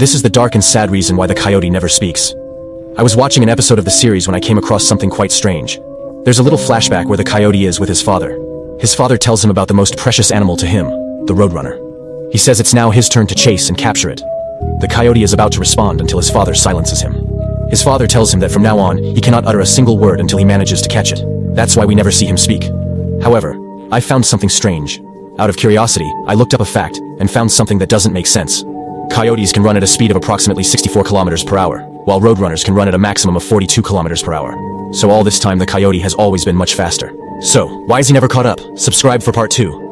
This is the dark and sad reason why the coyote never speaks. I was watching an episode of the series when I came across something quite strange. There's a little flashback where the coyote is with his father. His father tells him about the most precious animal to him, the roadrunner. He says it's now his turn to chase and capture it. The coyote is about to respond until his father silences him. His father tells him that from now on, he cannot utter a single word until he manages to catch it. That's why we never see him speak. However, I found something strange. Out of curiosity, I looked up a fact and found something that doesn't make sense. Coyotes can run at a speed of approximately 64 kilometers per hour, while roadrunners can run at a maximum of 42 kilometers per hour. So all this time the coyote has always been much faster. So, why is he never caught up? Subscribe for part 2.